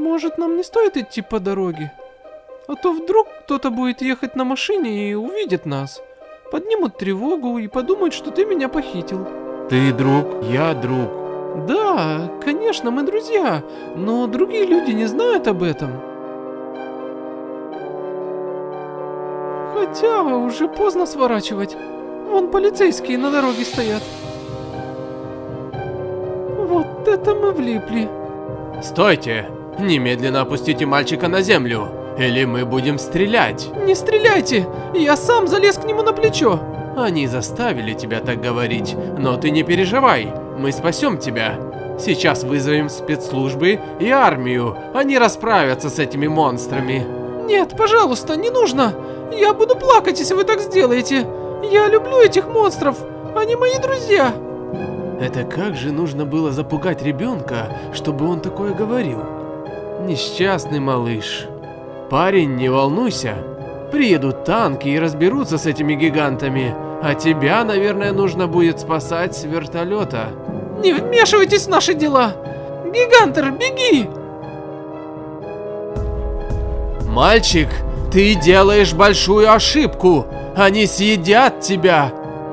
Может, нам не стоит идти по дороге? А то вдруг кто-то будет ехать на машине и увидит нас. Поднимут тревогу и подумают, что ты меня похитил. Ты друг, я друг. Да, конечно, мы друзья, но другие люди не знают об этом. Хотя уже поздно сворачивать. Вон полицейские на дороге стоят. Вот это мы влипли. Стойте! Немедленно опустите мальчика на землю, или мы будем стрелять. Не стреляйте! Я сам залез к нему на плечо. Они заставили тебя так говорить, но ты не переживай, мы спасем тебя. Сейчас вызовем спецслужбы и армию, они расправятся с этими монстрами. Нет, пожалуйста, не нужно. Я буду плакать, если вы так сделаете. Я люблю этих монстров, они мои друзья. Это как же нужно было запугать ребенка, чтобы он такое говорил? Несчастный малыш. Парень, не волнуйся. Приедут танки и разберутся с этими гигантами. А тебя, наверное, нужно будет спасать с вертолета. Не вмешивайтесь в наши дела. Гигантер, беги! Мальчик, ты делаешь большую ошибку. Они съедят тебя.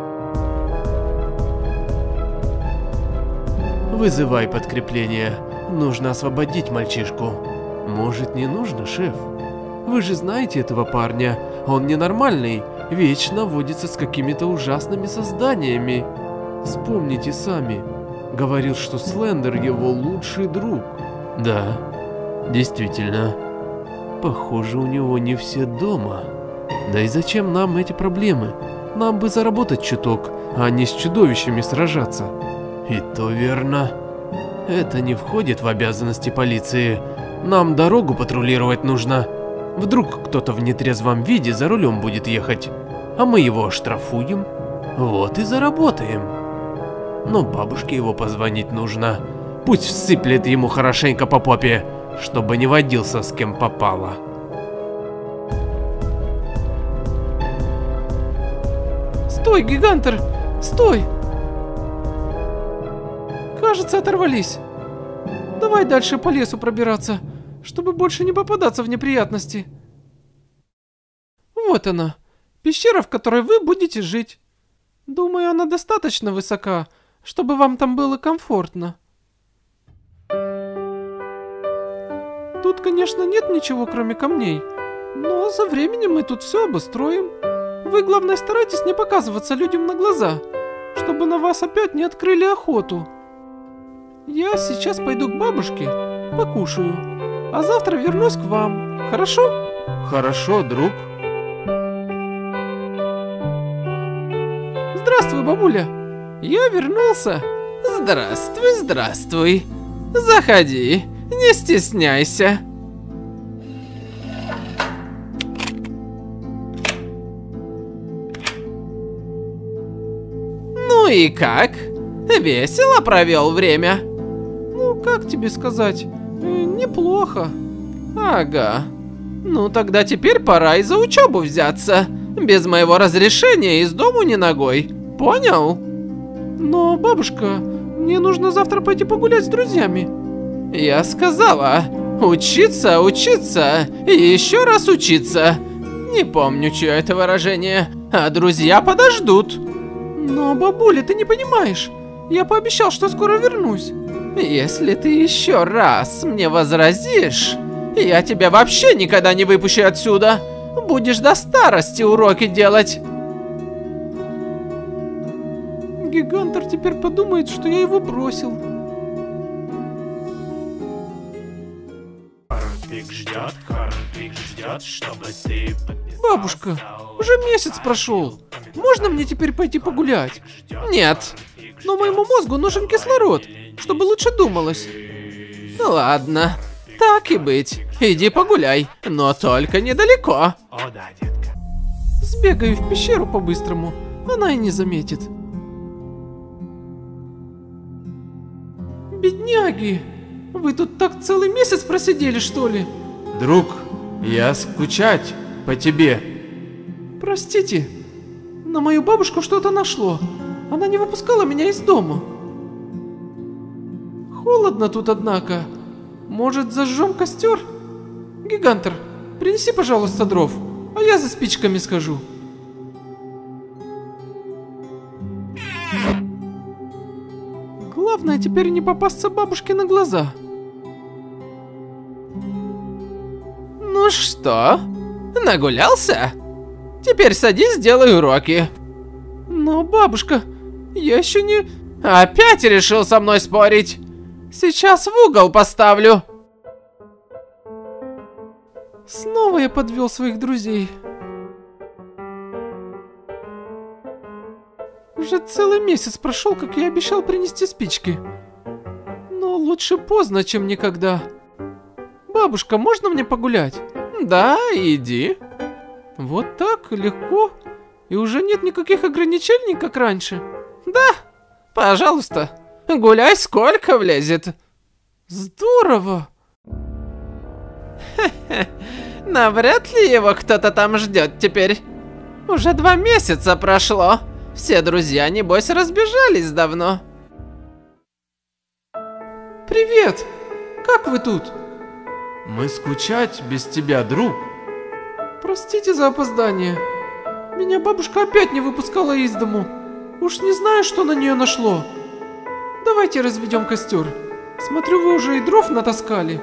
Вызывай подкрепление. Нужно освободить мальчишку. Может, не нужно, шеф? Вы же знаете этого парня. Он ненормальный. Вечно водится с какими-то ужасными созданиями. Вспомните сами. Говорил, что Слендер его лучший друг. Да, действительно. Похоже, у него не все дома. Да и зачем нам эти проблемы? Нам бы заработать чуток, а не с чудовищами сражаться. И то верно. Это не входит в обязанности полиции. Нам дорогу патрулировать нужно. Вдруг кто-то в нетрезвом виде за рулем будет ехать, а мы его оштрафуем. Вот и заработаем. Но бабушке его позвонить нужно. Пусть всыплет ему хорошенько по попе, чтобы не водился с кем попало. Стой, гигантер! Стой! Кажется, оторвались. Давай дальше по лесу пробираться, чтобы больше не попадаться в неприятности. Вот она, пещера, в которой вы будете жить. Думаю, она достаточно высока, чтобы вам там было комфортно. Тут, конечно, нет ничего, кроме камней, но со временем мы тут все обустроим. Вы, главное, старайтесь не показываться людям на глаза, чтобы на вас опять не открыли охоту. Я сейчас пойду к бабушке, покушаю, а завтра вернусь к вам, хорошо? Хорошо, друг. Здравствуй, бабуля, я вернулся. Здравствуй, здравствуй. Заходи, не стесняйся. Ну и как? Весело провел время? Ну, как тебе сказать, неплохо. Ага. Ну тогда теперь пора и за учебу взяться. Без моего разрешения из дому ни ногой. Понял? Но, бабушка, мне нужно завтра пойти погулять с друзьями. Я сказала, учиться, учиться и еще раз учиться. Не помню, чье это выражение, а друзья подождут. Но, бабуля, ты не понимаешь. Я пообещал, что скоро вернусь. Если ты еще раз мне возразишь, я тебя вообще никогда не выпущу отсюда. Будешь до старости уроки делать. Гигантер теперь подумает, что я его бросил. Харпик ждет, чтобы ты подписался. Бабушка, уже месяц прошел. Можно мне теперь пойти погулять? Нет. Но моему мозгу нужен кислород, чтобы лучше думалось. Ладно, так и быть. Иди погуляй, но только недалеко. О да, детка. Сбегаю в пещеру по-быстрому, она и не заметит. Бедняги, вы тут так целый месяц просидели, что ли? Друг, я скучать по тебе. Простите, на мою бабушку что-то нашло. Она не выпускала меня из дома. Холодно тут, однако. Может, зажжем костер? Гигантер, принеси, пожалуйста, дров, а я за спичками схожу. Главное теперь не попасться бабушке на глаза. Ну что, нагулялся? Теперь садись, сделай уроки. Но, бабушка, я еще не... Опять решил со мной спорить? Сейчас в угол поставлю. Снова я подвел своих друзей. Уже целый месяц прошел, как я обещал принести спички. Но лучше поздно, чем никогда. Бабушка, можно мне погулять? Да, иди. Вот так, легко. И уже нет никаких ограничений, как раньше. Да, пожалуйста, гуляй сколько влезет. Здорово. Навряд ли его кто-то там ждет теперь. Уже 2 месяца прошло. Все друзья, небось, разбежались давно. Привет! Как вы тут? Мы скучать без тебя, друг. Простите за опоздание. Меня бабушка опять не выпускала из дому. Уж не знаю, что на нее нашло. Давайте разведем костер. Смотрю, вы уже и дров натаскали.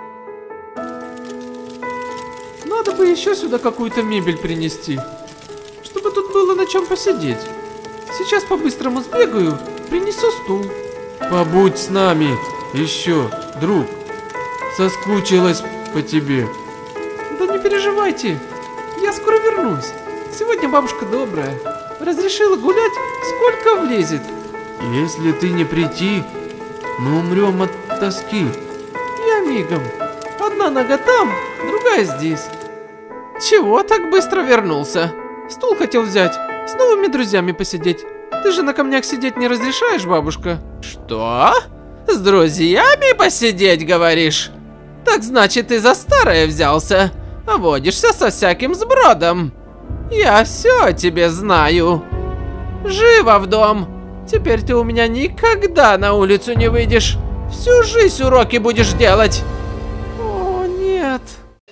Надо бы еще сюда какую-то мебель принести, чтобы тут было на чем посидеть. Сейчас по-быстрому сбегаю, принесу стул. Побудь с нами еще, друг. Соскучилась по тебе. Да не переживайте, я скоро вернусь. Сегодня бабушка добрая, разрешила гулять, сколько влезет. Если ты не прийти, мы умрем от тоски. Я мигом. Одна нога там, другая здесь. Чего так быстро вернулся? Стул хотел взять, с новыми друзьями посидеть. Ты же на камнях сидеть не разрешаешь, бабушка? Что? С друзьями посидеть, говоришь? Так значит, ты за старое взялся, а водишься со всяким сбродом. Я все о тебе знаю. Живо в дом. Теперь ты у меня никогда на улицу не выйдешь. Всю жизнь уроки будешь делать. О, нет.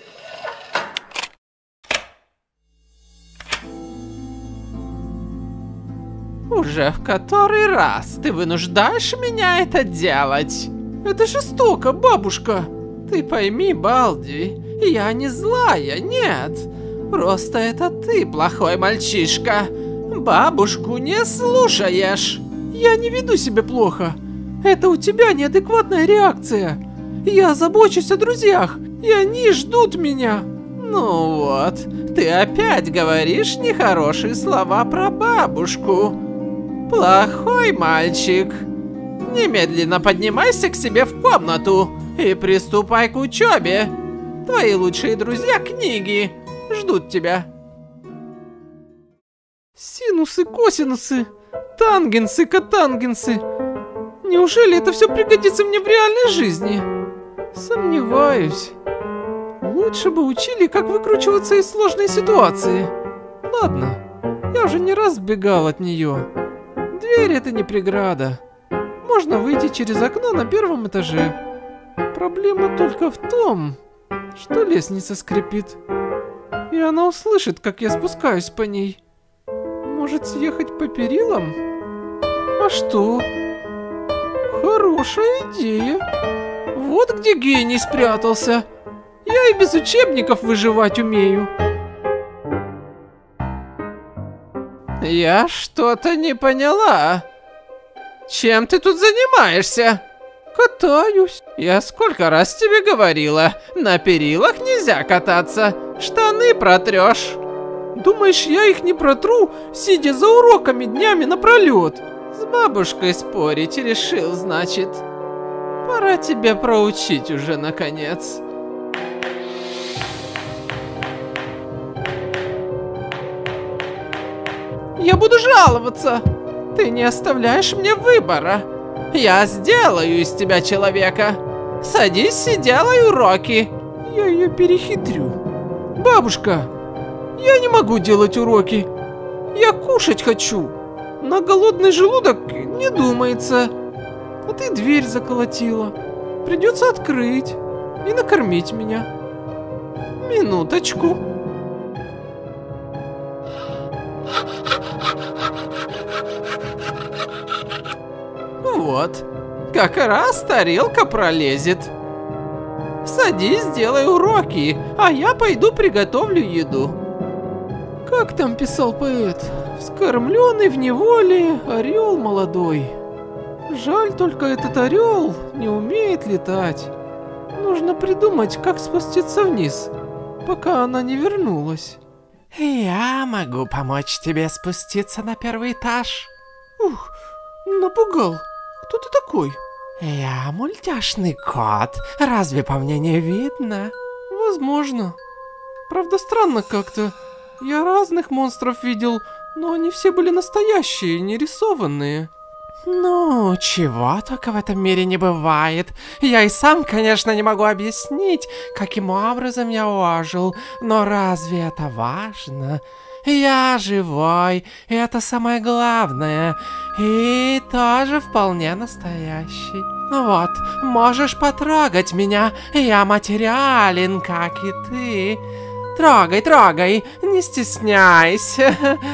Уже в который раз ты вынуждаешь меня это делать? Это жестоко, бабушка. Ты пойми, Балди, я не злая, нет. Просто это ты плохой мальчишка. Бабушку не слушаешь. Я не веду себя плохо. Это у тебя неадекватная реакция. Я забочусь о друзьях, и они ждут меня. Ну вот, ты опять говоришь нехорошие слова про бабушку. Плохой мальчик. Немедленно поднимайся к себе в комнату и приступай к учебе. Твои лучшие друзья книги ждут тебя. Синусы, косинусы, тангенсы, котангенсы. Неужели это все пригодится мне в реальной жизни? Сомневаюсь. Лучше бы учили, как выкручиваться из сложной ситуации. Ладно, я уже не раз сбегал от нее. Дверь — это не преграда. Можно выйти через окно на 1-м этаже. Проблема только в том, что лестница скрипит. И она услышит, как я спускаюсь по ней. Может, съехать по перилам? А что? Хорошая идея. Вот где гений спрятался. Я и без учебников выживать умею. Я что-то не поняла. Чем ты тут занимаешься? Катаюсь. Я сколько раз тебе говорила, на перилах нельзя кататься, штаны протрешь. Думаешь, я их не протру, сидя за уроками днями напролет? С бабушкой спорить решил, значит. Пора тебя проучить уже, наконец. Я буду жаловаться. Ты не оставляешь мне выбора. Я сделаю из тебя человека. Садись и делай уроки. Я ее перехитрю. Бабушка, я не могу делать уроки. Я кушать хочу. На голодный желудок не думается. А ты дверь заколотила. Придется открыть и накормить меня. Минуточку. Вот, как раз тарелка пролезет. Садись, делай уроки, а я пойду приготовлю еду. Как там писал поэт? Вскормленный в неволе орел молодой. Жаль, только этот орел не умеет летать. Нужно придумать, как спуститься вниз, пока она не вернулась. Я могу помочь тебе спуститься на первый этаж. Ух, напугал. Кто ты такой? Я мультяшный кот. Разве по мне не видно? Возможно. Правда, странно как-то. Я разных монстров видел, но они все были настоящие, не рисованные. Ну, чего только в этом мире не бывает. Я и сам, конечно, не могу объяснить, каким образом я ожил, но разве это важно? Я живой, и это самое главное, и тоже вполне настоящий. Вот, можешь потрогать меня, я материален, как и ты. Трогай, трогай, не стесняйся.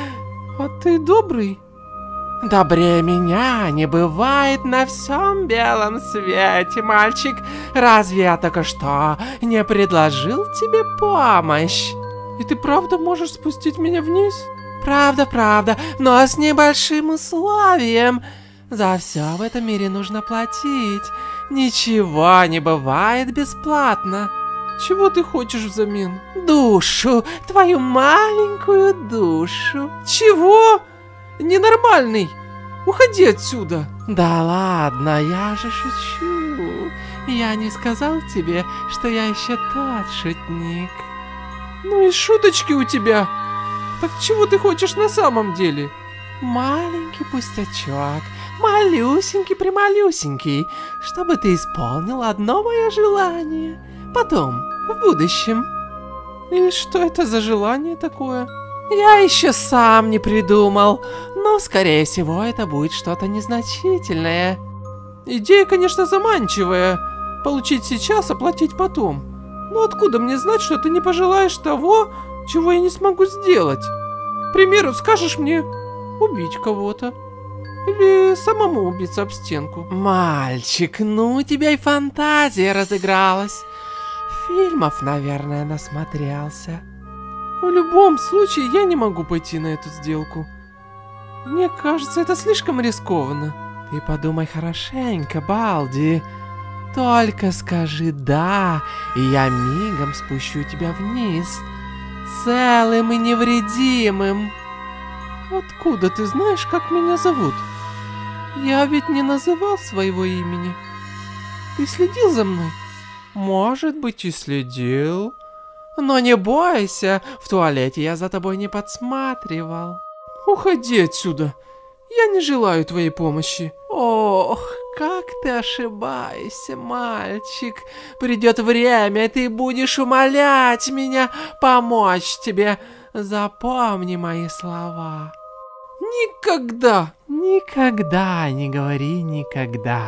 А ты добрый? Добрее меня не бывает на всем белом свете, мальчик. Разве я только что не предложил тебе помощь? И ты правда можешь спустить меня вниз? Правда, правда, но с небольшим условием. За все в этом мире нужно платить. Ничего не бывает бесплатно. Чего ты хочешь взамен? Душу, твою маленькую душу. Чего? Ненормальный! Уходи отсюда! Да ладно, я же шучу. Я не сказал тебе, что я еще тот шутник. Ну и шуточки у тебя. Так чего ты хочешь на самом деле? Маленький пустячок, малюсенький-прималюсенький, чтобы ты исполнил одно мое желание. Потом, в будущем. И что это за желание такое? Я еще сам не придумал, но, скорее всего, это будет что-то незначительное. Идея, конечно, заманчивая. Получить сейчас, оплатить потом. Но откуда мне знать, что ты не пожелаешь того, чего я не смогу сделать? К примеру, скажешь мне убить кого-то. Или самому убиться об стенку. Мальчик, ну у тебя и фантазия разыгралась. Фильмов, наверное, насмотрелся. В любом случае, я не могу пойти на эту сделку. Мне кажется, это слишком рискованно. Ты подумай хорошенько, Балди. Только скажи «да», и я мигом спущу тебя вниз, целым и невредимым. Откуда ты знаешь, как меня зовут? Я ведь не называл своего имени. Ты следил за мной? Может быть, и следил. Но не бойся, в туалете я за тобой не подсматривал. Уходи отсюда. Я не желаю твоей помощи. Ох, как ты ошибаешься, мальчик. Придет время, и ты будешь умолять меня помочь тебе. Запомни мои слова. Никогда. Никогда не говори никогда.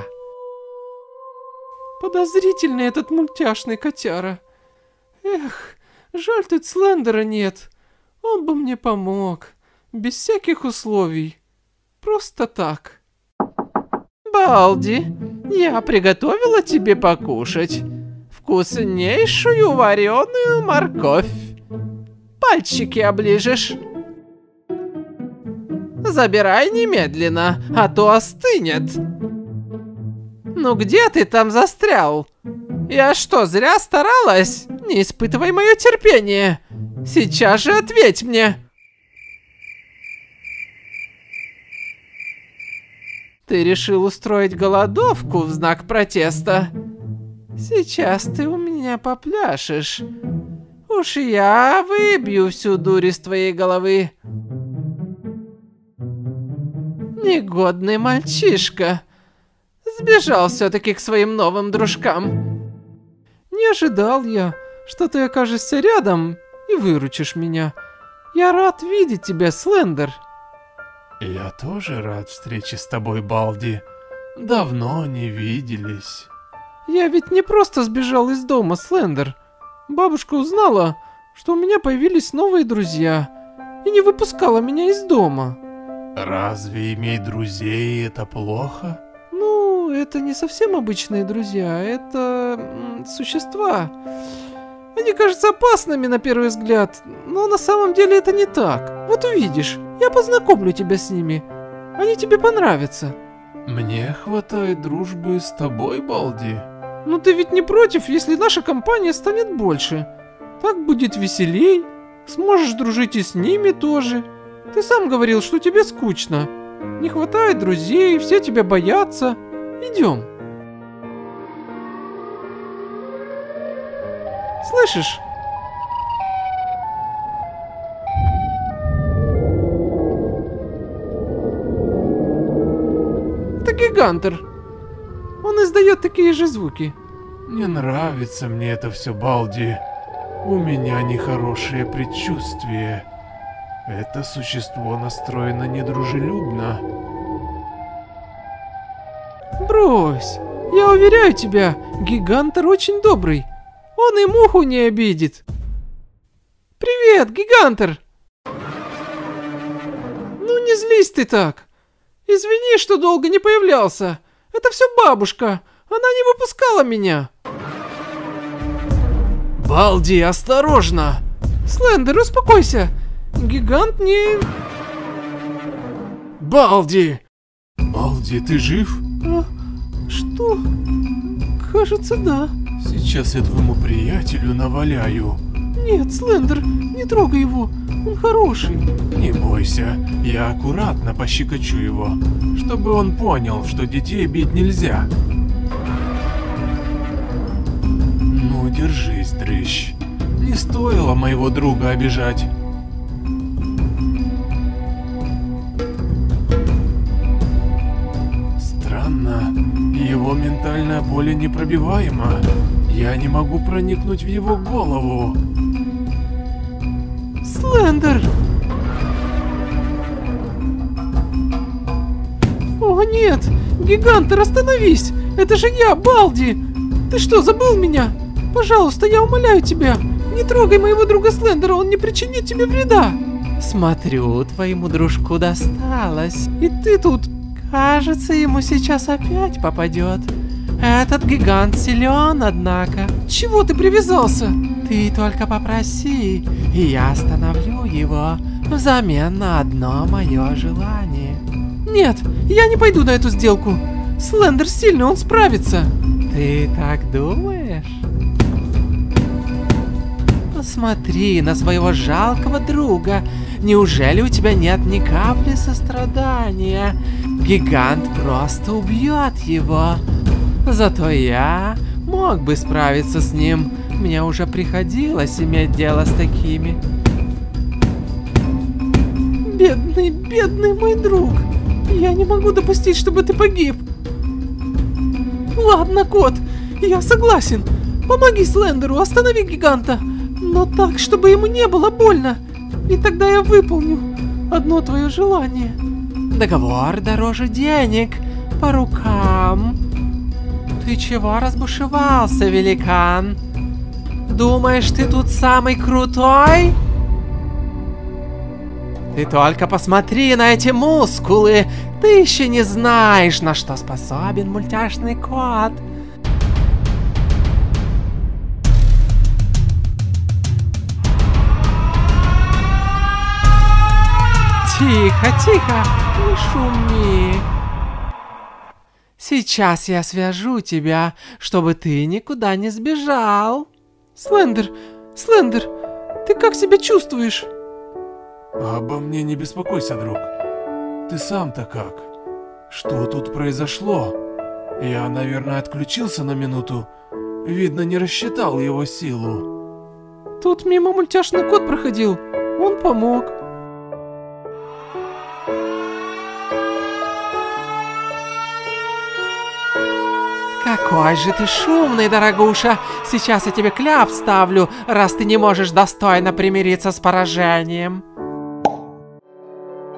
Подозрительный этот мультяшный котяра. Эх, жаль, тут Слендера нет. Он бы мне помог. Без всяких условий. Просто так. Балди, я приготовила тебе покушать. Вкуснейшую вареную морковь. Пальчики оближешь. Забирай немедленно, а то остынет. Ну где ты там застрял? Я что, зря старалась? Не испытывай мое терпение. Сейчас же ответь мне. Ты решил устроить голодовку в знак протеста? Сейчас ты у меня попляшешь. Уж я выбью всю дурь из твоей головы. Негодный мальчишка. Сбежал все-таки к своим новым дружкам. Не ожидал я, что ты окажешься рядом и выручишь меня. Я рад видеть тебя, Слендер. Я тоже рад встрече с тобой, Балди. Давно не виделись. Я ведь не просто сбежал из дома, Слендер. Бабушка узнала, что у меня появились новые друзья, и не выпускала меня из дома. Разве иметь друзей это плохо? Ну, это не совсем обычные друзья, это существа. Они кажутся опасными на первый взгляд, но на самом деле это не так. Вот увидишь, я познакомлю тебя с ними. Они тебе понравятся. Мне хватает дружбы с тобой, Балди. Ну ты ведь не против, если наша компания станет больше? Так будет веселей. Сможешь дружить и с ними тоже. Ты сам говорил, что тебе скучно. Не хватает друзей, все тебя боятся. Идем. Слышишь? Это Гигантер. Он издает такие же звуки. Не нравится мне это все, Балди. У меня нехорошее предчувствие. Это существо настроено недружелюбно. Брось. Я уверяю тебя, Гигантер очень добрый. Он и муху не обидит. Привет, Гигантер. Ну не злись ты так. Извини, что долго не появлялся. Это все бабушка. Она не выпускала меня. Балди, осторожно! Слендер, успокойся. Гигант не... Балди! Балди, ты жив? А, что? Кажется, да. Сейчас я твоему приятелю наваляю. Нет, Слендер, не трогай его. Он хороший. Не бойся, я аккуратно пощекочу его, чтобы он понял, что детей бить нельзя. Ну, держись, дрыщ. Не стоило моего друга обижать. Странно, его ментальное поле непробиваемо. Я не могу проникнуть в его голову. Слендер! О нет! Гигантер, остановись! Это же я, Балди! Ты что, забыл меня? Пожалуйста, я умоляю тебя! Не трогай моего друга Слендера, он не причинит тебе вреда! Смотрю, твоему дружку досталось. И ты тут... Кажется, ему сейчас опять попадет. Этот гигант силен, однако. Чего ты привязался? Ты только попроси, и я остановлю его взамен на одно мое желание. Нет, я не пойду на эту сделку. Слендер сильный, он справится. Ты так думаешь? Посмотри на своего жалкого друга. Неужели у тебя нет ни капли сострадания? Гигант просто убьет его. Зато я мог бы справиться с ним. Мне уже приходилось иметь дело с такими. Бедный, бедный мой друг. Я не могу допустить, чтобы ты погиб. Ладно, кот, я согласен. Помоги Слендеру, останови гиганта. Но так, чтобы ему не было больно. И тогда я выполню одно твое желание. Договор дороже денег. По рукам. Ты чего разбушевался, великан? Думаешь, ты тут самый крутой? Ты только посмотри на эти мускулы. Ты еще не знаешь, на что способен мультяшный кот. Тихо, тихо, не шуми. Сейчас я свяжу тебя, чтобы ты никуда не сбежал. Слендер, Слендер, ты как себя чувствуешь? Обо мне не беспокойся, друг. Ты сам-то как? Что тут произошло? Я, наверное, отключился на минуту. Видно, не рассчитал его силу. Тут мимо мультяшный кот проходил. Он помог. Какой же ты шумный, дорогуша! Сейчас я тебе кляп вставлю, раз ты не можешь достойно примириться с поражением.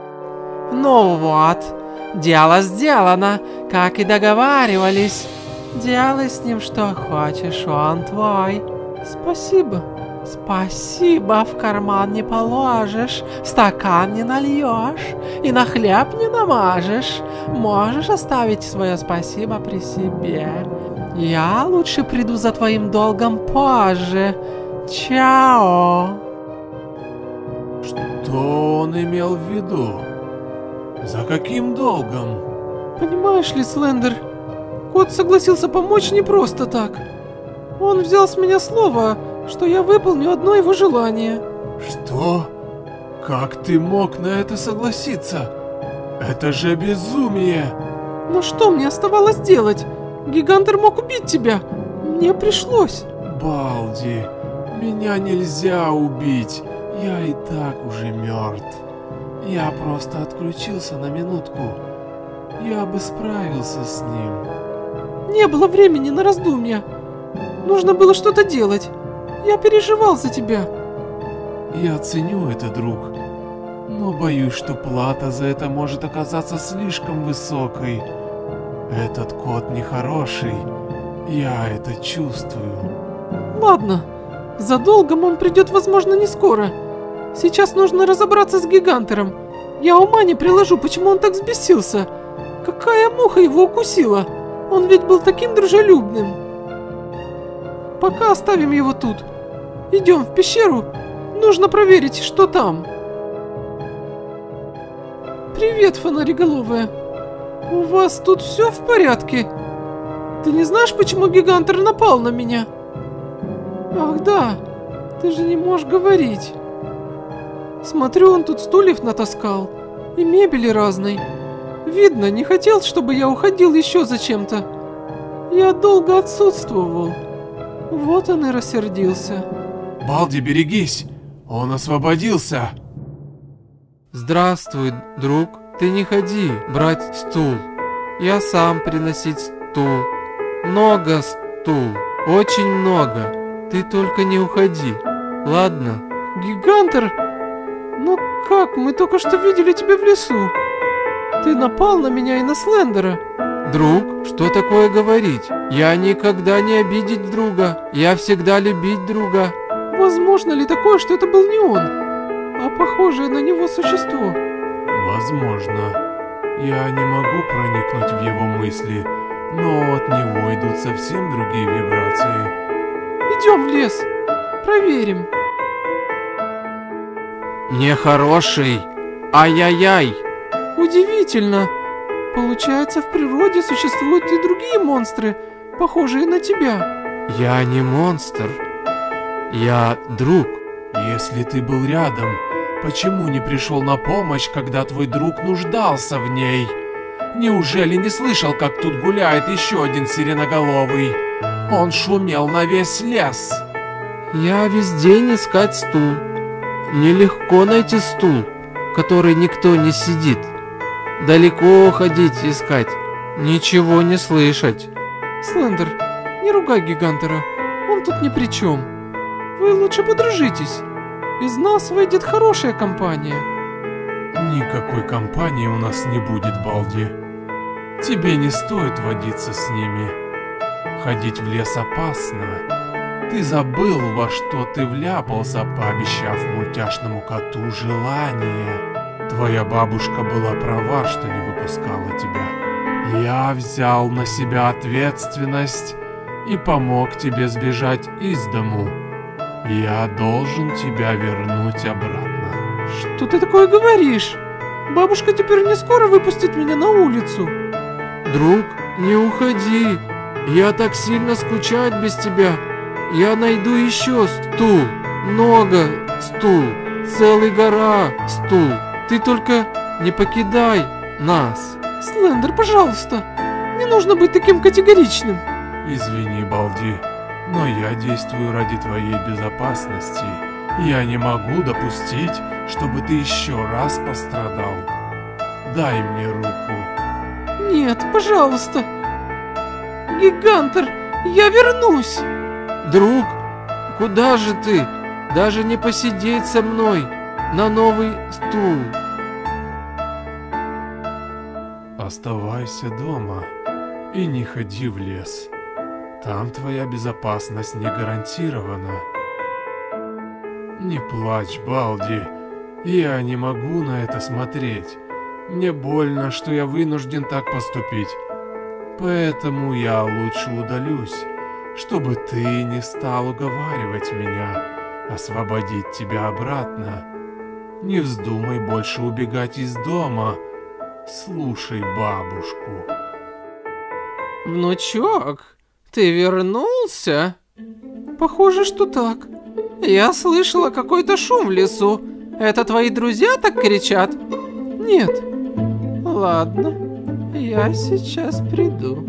Ну вот, дело сделано, как и договаривались. Делай с ним что хочешь, он твой. Спасибо. Спасибо, в карман не положишь, в стакан не нальешь и на хлеб не намажешь. Можешь оставить свое спасибо при себе. Я лучше приду за твоим долгом позже. Чао. Что он имел в виду? За каким долгом? Понимаешь ли, Слендер, кот согласился помочь не просто так. Он взял с меня слово, что я выполню одно его желание. Что? Как ты мог на это согласиться? Это же безумие! Но что мне оставалось делать? Гигантер мог убить тебя. Мне пришлось. Балди, меня нельзя убить. Я и так уже мертв. Я просто отключился на минутку. Я бы справился с ним. Не было времени на раздумья. Нужно было что-то делать. Я переживал за тебя. Я ценю это, друг. Но боюсь, что плата за это может оказаться слишком высокой. Этот кот нехороший. Я это чувствую. Ладно. За долгом он придет, возможно, не скоро. Сейчас нужно разобраться с Гигантером. Я ума не приложу, почему он так взбесился. Какая муха его укусила? Он ведь был таким дружелюбным. Пока оставим его тут. Идем в пещеру. Нужно проверить, что там. Привет, фонариголовая. У вас тут все в порядке? Ты не знаешь, почему Гигантер напал на меня? Ах да, ты же не можешь говорить. Смотрю, он тут стульев натаскал. И мебели разной. Видно, не хотел, чтобы я уходил еще зачем-то. Я долго отсутствовал. Вот он и рассердился. Балди, берегись! Он освободился! Здравствуй, друг. Ты не ходи брать стул. Я сам приносить стул. Много стул. Очень много. Ты только не уходи. Ладно? Гигантер? Ну как? Мы только что видели тебя в лесу. Ты напал на меня и на Слендера. Друг, что такое говорить? Я никогда не обидеть друга. Я всегда любить друга. Возможно ли такое, что это был не он, а похожее на него существо? Возможно. Я не могу проникнуть в его мысли, но от него идут совсем другие вибрации. Идем в лес. Проверим. Нехороший. Ай-яй-яй. Удивительно. Получается, в природе существуют и другие монстры, похожие на тебя. Я не монстр. Я друг. Если ты был рядом, почему не пришел на помощь, когда твой друг нуждался в ней? Неужели не слышал, как тут гуляет еще один сиреноголовый? Он шумел на весь лес. Я весь день искать стул. Нелегко найти стул, который никто не сидит. Далеко ходить искать, ничего не слышать. Слендер, не ругай Гигантера, он тут ни при чем. Вы лучше подружитесь. Из нас выйдет хорошая компания. Никакой компании у нас не будет, Балди. Тебе не стоит водиться с ними. Ходить в лес опасно. Ты забыл, во что ты вляпался, пообещав мультяшному коту желание. Твоя бабушка была права, что не выпускала тебя. Я взял на себя ответственность и помог тебе сбежать из дому. Я должен тебя вернуть обратно. Что ты такое говоришь? Бабушка теперь не скоро выпустит меня на улицу. Друг, не уходи. Я так сильно скучать без тебя. Я найду еще стул. Много стул. Целая гора стул. Ты только не покидай нас. Слендер, пожалуйста. Не нужно быть таким категоричным. Извини, Балди, но я действую ради твоей безопасности. Я не могу допустить, чтобы ты еще раз пострадал. Дай мне руку. Нет, пожалуйста. Гигантер, я вернусь. Друг, куда же ты? Даже не посидеть со мной на новый стул. Оставайся дома и не ходи в лес. там твоя безопасность не гарантирована. Не плачь, Балди. Я не могу на это смотреть. Мне больно, что я вынужден так поступить. Поэтому я лучше удалюсь, чтобы ты не стал уговаривать меня освободить тебя обратно. Не вздумай больше убегать из дома. Слушай бабушку. Внучок, ты вернулся? Похоже, что так. Я слышала какой-то шум в лесу. Это твои друзья так кричат? Нет. Ладно, я сейчас приду.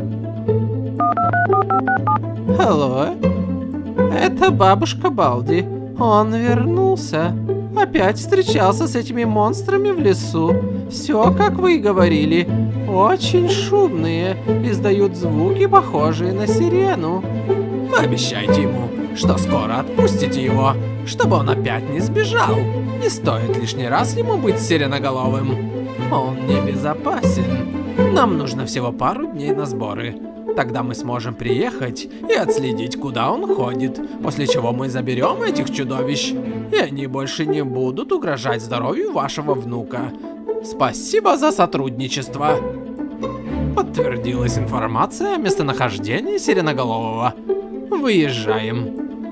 Алло? Это бабушка Балди. Он вернулся. Опять встречался с этими монстрами в лесу. Все, как вы и говорили. Очень шумные. Издают звуки, похожие на сирену. Пообещайте ему, что скоро отпустите его, чтобы он опять не сбежал. Не стоит лишний раз ему быть сиреноголовым. Он небезопасен. Нам нужно всего пару дней на сборы. Тогда мы сможем приехать и отследить, куда он ходит, после чего мы заберем этих чудовищ, и они больше не будут угрожать здоровью вашего внука. Спасибо за сотрудничество. Подтвердилась информация о местонахождении сиреноголового. Выезжаем.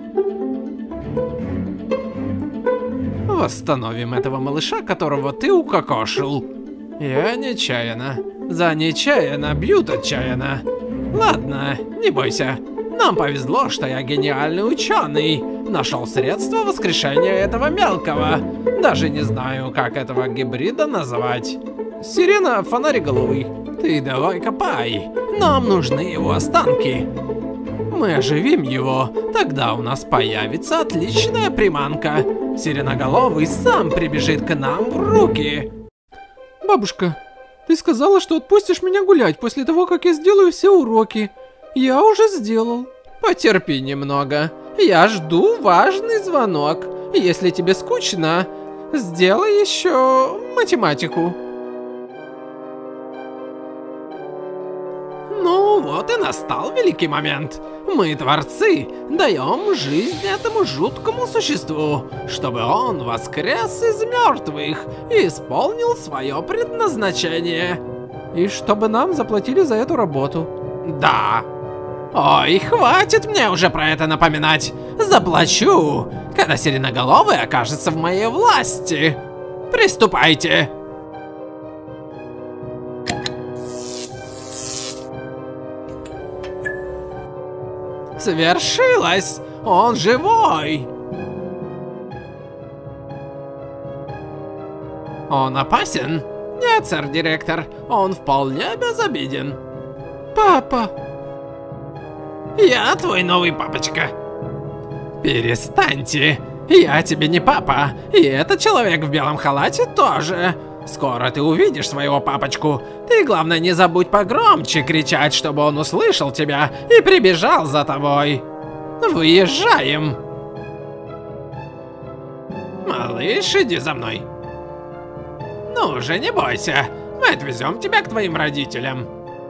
Восстановим этого малыша, которого ты укокошил. Я нечаянно. За нечаянно бьют отчаянно. Ладно, не бойся. Нам повезло, что я гениальный ученый. Нашел средство воскрешения этого мелкого. Даже не знаю, как этого гибрида назвать. Сирена фонариголовый. Ты давай копай. Нам нужны его останки. Мы оживим его, тогда у нас появится отличная приманка. Сиреноголовый сам прибежит к нам в руки. Бабушка, ты сказала, что отпустишь меня гулять после того, как я сделаю все уроки. Я уже сделал. Потерпи немного. Я жду важный звонок. Если тебе скучно, сделай еще математику. Ну вот и настал великий момент. Мы, творцы, даем жизнь этому жуткому существу, чтобы он воскрес из мертвых и исполнил свое предназначение. И чтобы нам заплатили за эту работу. Да. Ой, хватит мне уже про это напоминать. Заплачу, когда сиреноголовый окажется в моей власти. Приступайте. Свершилось! Он живой! Он опасен? Нет, сэр-директор, он вполне безобиден. Папа! Я твой новый папочка. Перестаньте! Я тебе не папа, и этот человек в белом халате тоже. Скоро ты увидишь своего папочку. Ты, главное, не забудь погромче кричать, чтобы он услышал тебя и прибежал за тобой. Выезжаем. Малыш, иди за мной. Ну уже не бойся. Мы отвезем тебя к твоим родителям.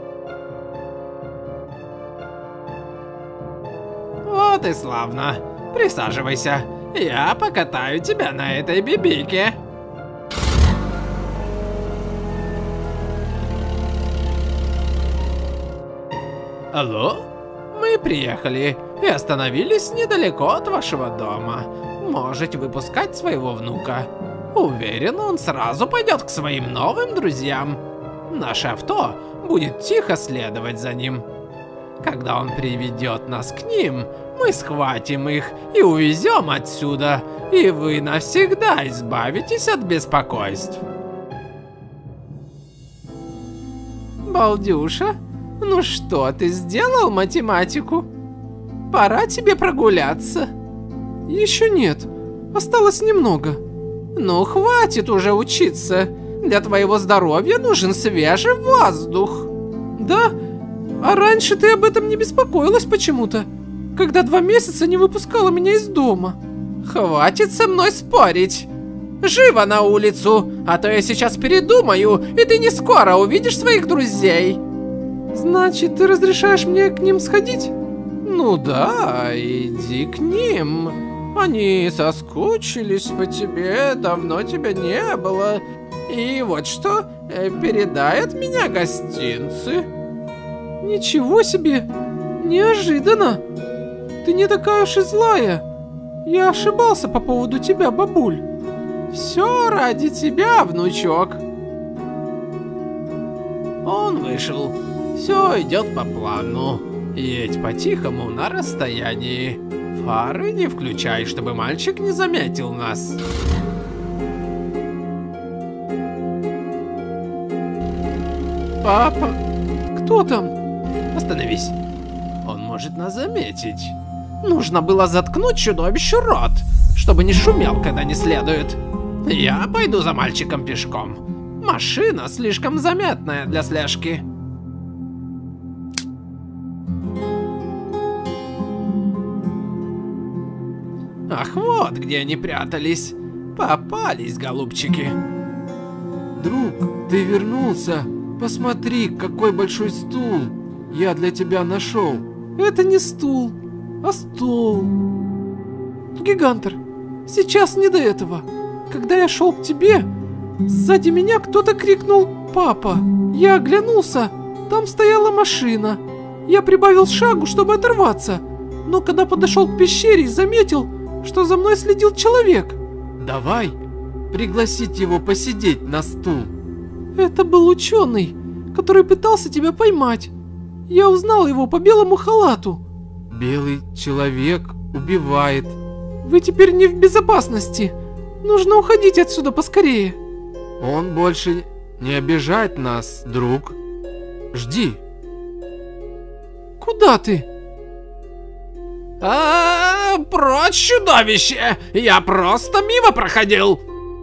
Вот и славно. Присаживайся. Я покатаю тебя на этой бибике. Алло? Мы приехали и остановились недалеко от вашего дома. Можете выпускать своего внука. Уверен, он сразу пойдет к своим новым друзьям. Наше авто будет тихо следовать за ним. Когда он приведет нас к ним, мы схватим их и увезем отсюда, и вы навсегда избавитесь от беспокойств. Балдюша? Ну что, ты сделал математику? Пора тебе прогуляться. Еще нет. Осталось немного. Ну хватит уже учиться. Для твоего здоровья нужен свежий воздух. Да? А раньше ты об этом не беспокоилась почему-то, когда 2 месяца не выпускала меня из дома. Хватит со мной спорить. Живо на улицу, а то я сейчас передумаю, и ты не скоро увидишь своих друзей. Значит, ты разрешаешь мне к ним сходить? Ну да, иди к ним. Они соскучились по тебе, давно тебя не было. И вот что, передай от меня гостинцы. Ничего себе! Неожиданно! Ты не такая уж и злая. Я ошибался по поводу тебя, бабуль. Все ради тебя, внучок. Он вышел. Все идет по плану. Едь по-тихому на расстоянии. Фары не включай, чтобы мальчик не заметил нас. Папа, кто там? Остановись. Он может нас заметить. Нужно было заткнуть чудовищу рот, чтобы не шумел, когда не следует. Я пойду за мальчиком пешком. Машина слишком заметная для слежки. Ах, вот где они прятались. Попались, голубчики. Друг, ты вернулся. Посмотри, какой большой стул я для тебя нашел. Это не стул, а стол. Гигантер, сейчас не до этого. Когда я шел к тебе, сзади меня кто-то крикнул «Папа!». Я оглянулся, там стояла машина. Я прибавил шагу, чтобы оторваться, но когда подошел к пещере, заметил, что за мной следил человек. Давай пригласить его посидеть на стул. Это был ученый, который пытался тебя поймать. Я узнал его по белому халату. Белый человек убивает. Вы теперь не в безопасности. Нужно уходить отсюда поскорее. Он больше не обижает нас, друг. Жди. Куда ты? Прочь, чудовище! Я просто мимо проходил.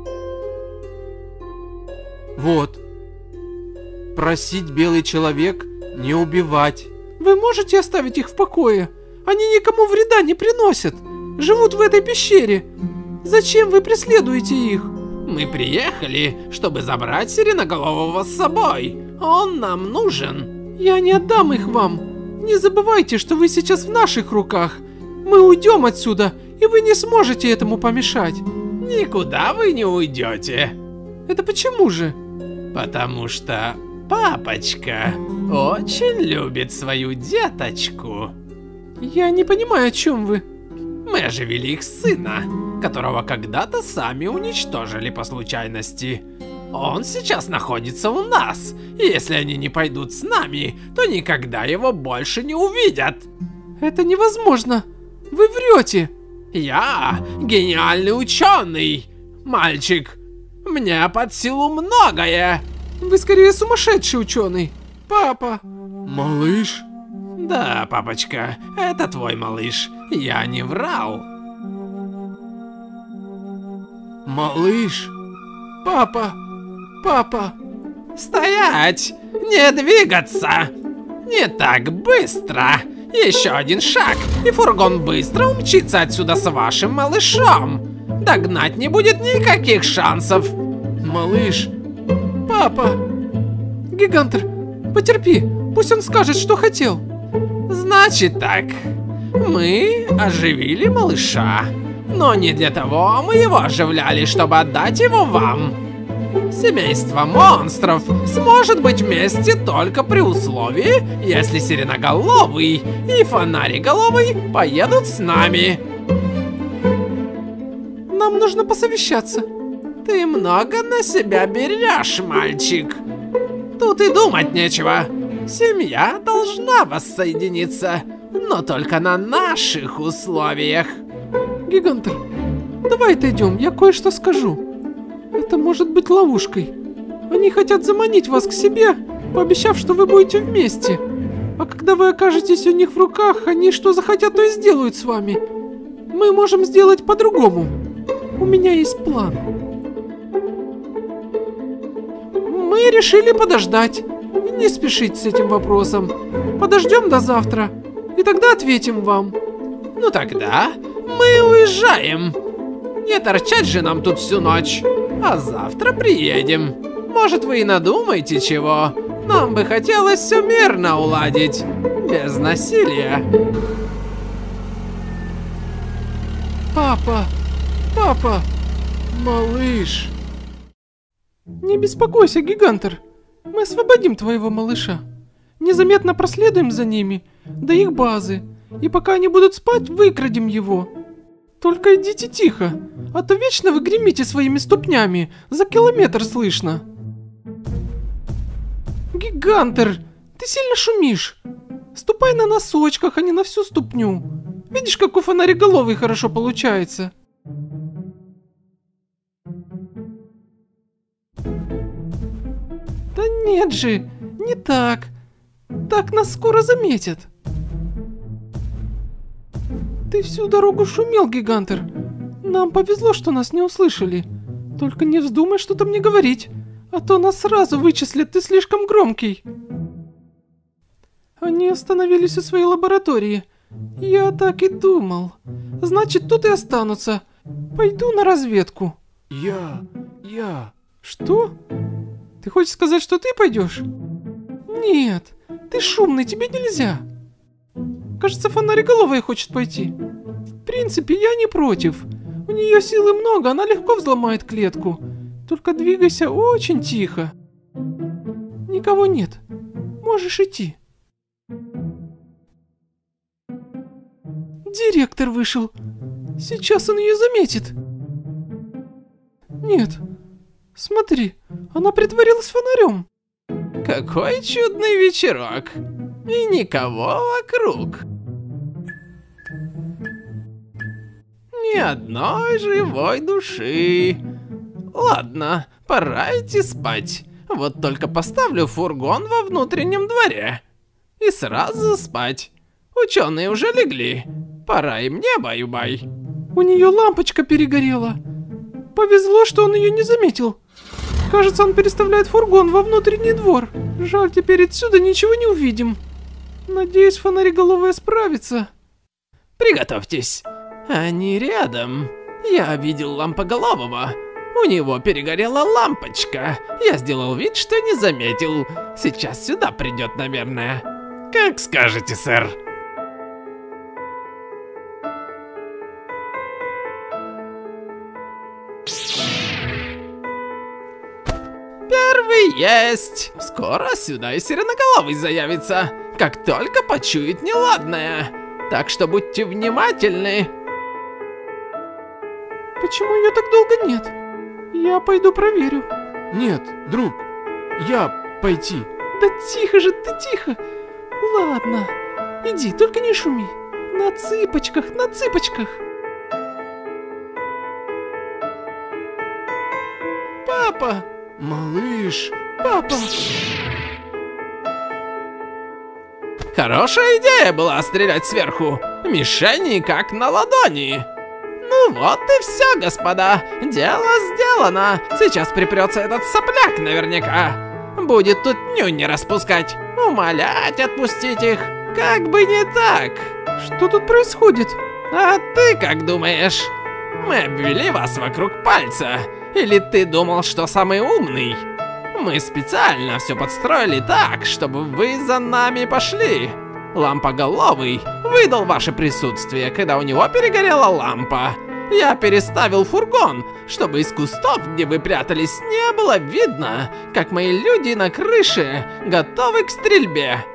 Вот. Просить белый человек не убивать. Вы можете оставить их в покое? Они никому вреда не приносят. Живут в этой пещере. Зачем вы преследуете их? Мы приехали, чтобы забрать Сиреноголового с собой. Он нам нужен. Я не отдам их вам. Не забывайте, что вы сейчас в наших руках. Мы уйдем отсюда, и вы не сможете этому помешать. Никуда вы не уйдете. Это почему же? Потому что папочка очень любит свою деточку. Я не понимаю, о чем вы. Мы оживили их сына, которого когда-то сами уничтожили по случайности. Он сейчас находится у нас, и если они не пойдут с нами, то никогда его больше не увидят. Это невозможно. Вы врете. Я гениальный ученый, мальчик. Мне под силу многое. Вы скорее сумасшедший ученый. Папа. Малыш? Да, папочка, это твой малыш. Я не врал. Малыш? Папа. Папа. Стоять! Не двигаться! Не так быстро! Еще один шаг, и фургон быстро умчится отсюда с вашим малышом. Догнать не будет никаких шансов. Малыш. Папа. Гигантер, потерпи. Пусть он скажет, что хотел. Значит так. Мы оживили малыша. Но не для того мы его оживляли, чтобы отдать его вам. Семейство монстров сможет быть вместе только при условии, если Сиреноголовый и Фонариголовый поедут с нами. Нам нужно посовещаться. Ты много на себя берешь, мальчик. Тут и думать нечего. Семья должна воссоединиться, но только на наших условиях. Гигантер, давай отойдем, я кое-что скажу. Это может быть ловушкой. Они хотят заманить вас к себе, пообещав, что вы будете вместе. А когда вы окажетесь у них в руках, они что захотят, то и сделают с вами. Мы можем сделать по-другому. У меня есть план. Мы решили подождать. Не спешить с этим вопросом. Подождем до завтра, и тогда ответим вам. Ну тогда мы уезжаем. Не торчать же нам тут всю ночь. А завтра приедем. Может, вы и надумаете чего? Нам бы хотелось все мирно уладить. Без насилия. Папа! Папа! Малыш! Не беспокойся, Гигантер. Мы освободим твоего малыша. Незаметно проследуем за ними до их базы. И пока они будут спать, выкрадем его. Только идите тихо, а то вечно вы гремите своими ступнями. За километр слышно. Гигантер, ты сильно шумишь. Ступай на носочках, а не на всю ступню. Видишь, как у фонариголовый хорошо получается. Да нет же, не так. Так нас скоро заметят. Ты всю дорогу шумел, Гигантер. Нам повезло, что нас не услышали. Только не вздумай что-то мне говорить, а то нас сразу вычислят, ты слишком громкий. Они остановились у своей лаборатории. Я так и думал. Значит, тут и останутся. Пойду на разведку. Я... Что? Ты хочешь сказать, что ты пойдешь? Нет, ты шумный, тебе нельзя. Кажется, фонариголовая хочет пойти. В принципе, я не против. У нее силы много, она легко взломает клетку. Только двигайся очень тихо. Никого нет. Можешь идти. Директор вышел. Сейчас он ее заметит. Нет. Смотри, она притворилась фонарем. Какой чудный вечерок. И никого вокруг. Ни одной живой души. Ладно, пора идти спать. Вот только поставлю фургон во внутреннем дворе. И сразу спать. Ученые уже легли. Пора и мне баю-бай. У нее лампочка перегорела. Повезло, что он ее не заметил. Кажется, он переставляет фургон во внутренний двор. Жаль, теперь отсюда ничего не увидим. Надеюсь, фонариголовая справится. Приготовьтесь. Они рядом. Я видел лампоголового. У него перегорела лампочка. Я сделал вид, что не заметил. Сейчас сюда придет, наверное. Как скажете, сэр. Первый есть. Скоро сюда и сиреноголовый заявится, как только почует неладное. Так что будьте внимательны. Почему ее так долго нет? Я пойду проверю. Нет, друг, я пойти. Да тихо же, ты тихо. Ладно, иди, только не шуми. На цыпочках, на цыпочках. Папа! Малыш! Папа! Хорошая идея была стрелять сверху. Мишени как на ладони. Ну вот и все, господа. Дело сделано. Сейчас припрется этот сопляк наверняка. Будет тут нюни распускать. Умолять отпустить их. Как бы не так. Что тут происходит? А ты как думаешь? Мы обвели вас вокруг пальца. Или ты думал, что самый умный? Мы специально все подстроили так, чтобы вы за нами пошли. Лампоголовый выдал ваше присутствие, когда у него перегорела лампа. Я переставил фургон, чтобы из кустов, где вы прятались, не было видно, как мои люди на крыше готовы к стрельбе.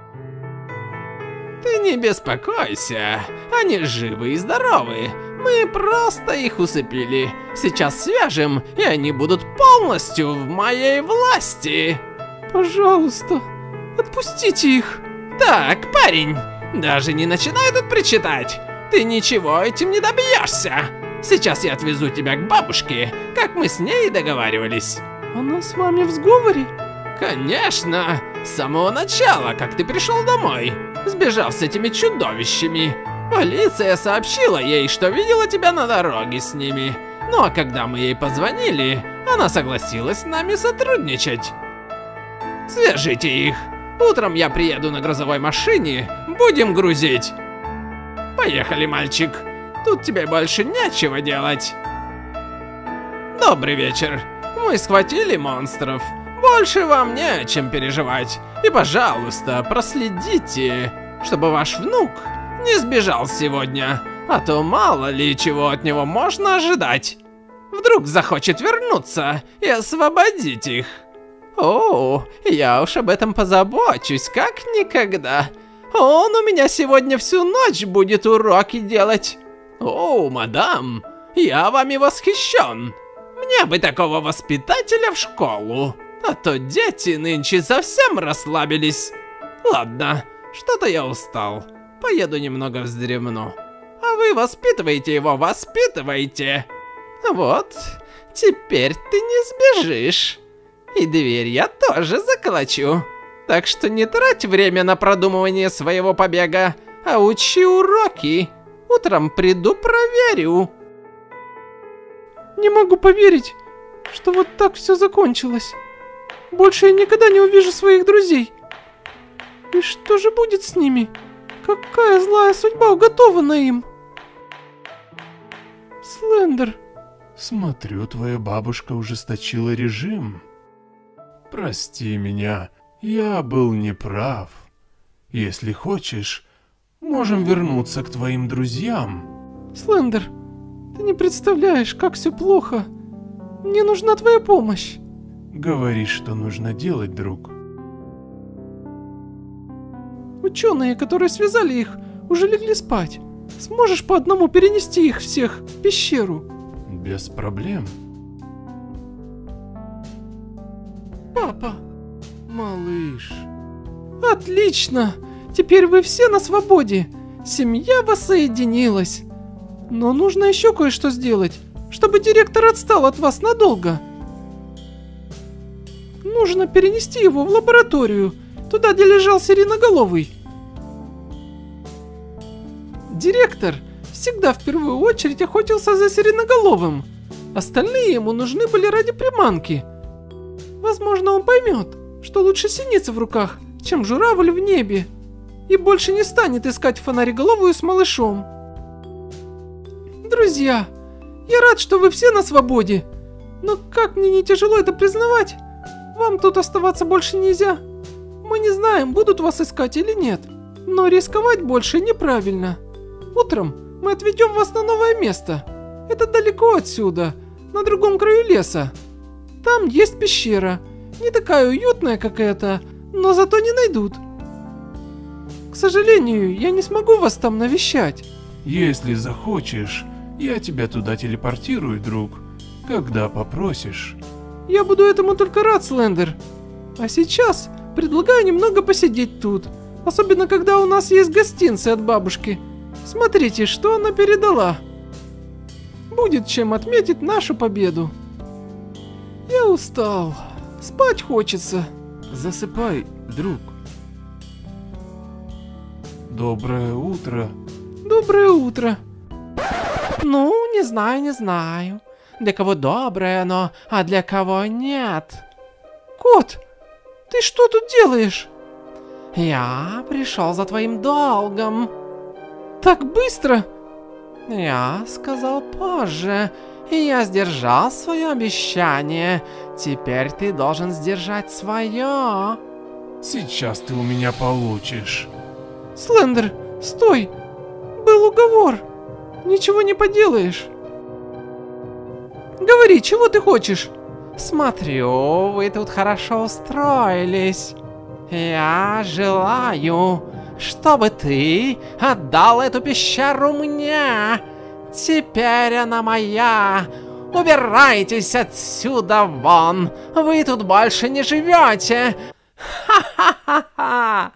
Ты не беспокойся, они живы и здоровы. Мы просто их усыпили. Сейчас свяжем, и они будут полностью в моей власти. Пожалуйста, отпустите их. Так, парень, даже не начинай тут причитать. Ты ничего этим не добьешься. Сейчас я отвезу тебя к бабушке, как мы с ней договаривались. Она с вами в сговоре? Конечно, с самого начала, как ты пришел домой, сбежал с этими чудовищами. Полиция сообщила ей, что видела тебя на дороге с ними. Ну а когда мы ей позвонили, она согласилась с нами сотрудничать. Свяжите их. Утром я приеду на грузовой машине, будем грузить. Поехали, мальчик. Тут тебе больше нечего делать. Добрый вечер. Мы схватили монстров. Больше вам не о чем переживать. И, пожалуйста, проследите, чтобы ваш внук не сбежал сегодня, А то мало ли чего от него можно ожидать. Вдруг захочет вернуться и освободить их. О, я уж об этом позабочусь, как никогда. Он у меня сегодня всю ночь будет уроки делать. О, мадам, я вами восхищен. Мне бы такого воспитателя в школу. А то дети нынче совсем расслабились. Ладно, что-то я устал. Поеду немного вздремну. А вы воспитывайте его, воспитывайте. Вот, теперь ты не сбежишь. И дверь я тоже заколочу. Так что не трать время на продумывание своего побега, а учи уроки. Утром приду, проверю. Не могу поверить, что вот так все закончилось. Больше я никогда не увижу своих друзей. И что же будет с ними? Какая злая судьба уготована им? Слендер. Смотрю, твоя бабушка ужесточила режим. Прости меня, я был неправ. Если хочешь, можем вернуться к твоим друзьям. Слендер, ты не представляешь, как все плохо. Мне нужна твоя помощь. Говори, что нужно делать, друг. Ученые, которые связали их, уже легли спать. Сможешь по одному перенести их всех в пещеру? Без проблем. Папа. Малыш. Отлично! Теперь вы все на свободе. Семья воссоединилась. Но нужно еще кое-что сделать, чтобы директор отстал от вас надолго. Нужно перенести его в лабораторию, туда, где лежал Сиреноголовый. Директор всегда в первую очередь охотился за Сиреноголовым. Остальные ему нужны были ради приманки. Возможно, он поймет, что лучше синица в руках, чем журавль в небе, и больше не станет искать Фонариголовую с малышом. Друзья, я рад, что вы все на свободе, но как мне не тяжело это признавать, вам тут оставаться больше нельзя. Мы не знаем, будут вас искать или нет, но рисковать больше неправильно. Утром мы отведем вас на новое место. Это далеко отсюда, на другом краю леса. Там есть пещера, не такая уютная, как эта, но зато не найдут. К сожалению, я не смогу вас там навещать. Если захочешь, я тебя туда телепортирую, друг, когда попросишь. Я буду этому только рад, Слендер. А сейчас предлагаю немного посидеть тут, особенно когда у нас есть гостинцы от бабушки. Смотрите, что она передала. Будет чем отметить нашу победу. Я устал. Спать хочется. Засыпай, друг. Доброе утро. Доброе утро. Ну, не знаю. Для кого доброе оно, а для кого нет. Кот, ты что тут делаешь? Я пришел за твоим долгом. Так быстро? Я сказал позже, и я сдержал свое обещание. Теперь ты должен сдержать свое. Сейчас ты у меня получишь. Слендер, стой! Был уговор. Ничего не поделаешь. Говори, чего ты хочешь? Смотрю, вы тут хорошо устроились. Я желаю, чтобы ты отдал эту пещеру мне. Теперь она моя. Убирайтесь отсюда вон. Вы тут больше не живете. Ха-ха-ха-ха.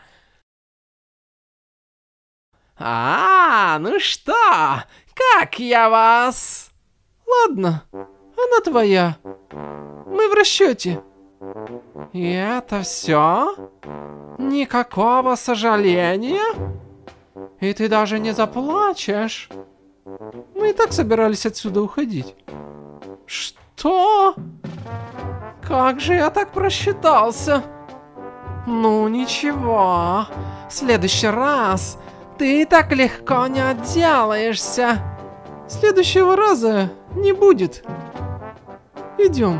Ну что, как я вас? Ладно, она твоя. Мы в расчете. И это все? Никакого сожаления? И ты даже не заплачешь? Мы и так собирались отсюда уходить. Что? Как же я так просчитался? Ну ничего, в следующий раз ты так легко не отделаешься. Следующего раза не будет. Идем.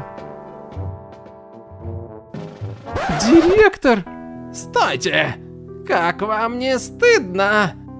Директор! Стойте! Как вам не стыдно?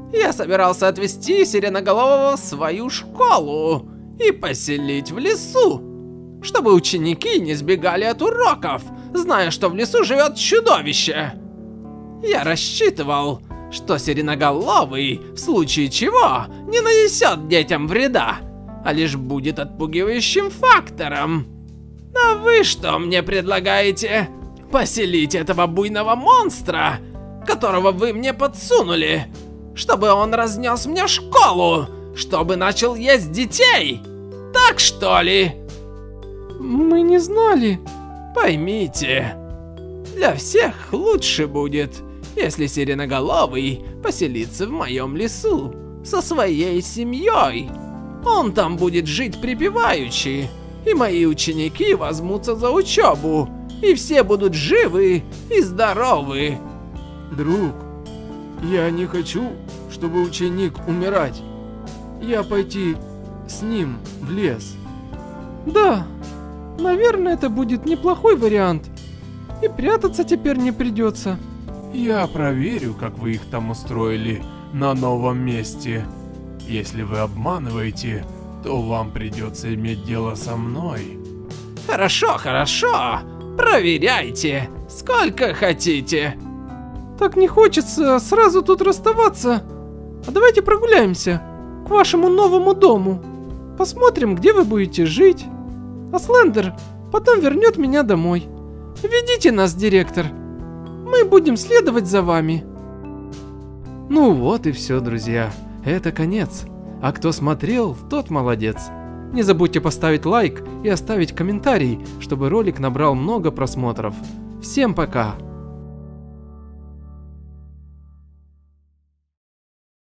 Я собирался отвезти Сиреноголового в свою школу и поселить в лесу, чтобы ученики не сбегали от уроков, зная, что в лесу живет чудовище. Я рассчитывал, что Сиреноголовый, в случае чего, не нанесет детям вреда, а лишь будет отпугивающим фактором. А вы что мне предлагаете? Поселить этого буйного монстра, которого вы мне подсунули, чтобы он разнес мне школу, чтобы начал есть детей? Так что ли? Мы не знали. Поймите, для всех лучше будет, если Сиреноголовый поселится в моем лесу со своей семьей. Он там будет жить припеваючи, и мои ученики возьмутся за учебу, и все будут живы и здоровы. Друг, я не хочу, чтобы ученик умирать. Я пойти с ним в лес. Да, наверное, это будет неплохой вариант. И прятаться теперь не придется. Я проверю, как вы их там устроили на новом месте. Если вы обманываете, то вам придется иметь дело со мной. Хорошо, хорошо. Проверяйте, сколько хотите. Так не хочется сразу тут расставаться. А давайте прогуляемся к вашему новому дому. Посмотрим, где вы будете жить. А Слендер потом вернет меня домой. Ведите нас, директор. Мы будем следовать за вами. Ну вот и все, друзья. Это конец. А кто смотрел, тот молодец. Не забудьте поставить лайк и оставить комментарий, чтобы ролик набрал много просмотров. Всем пока!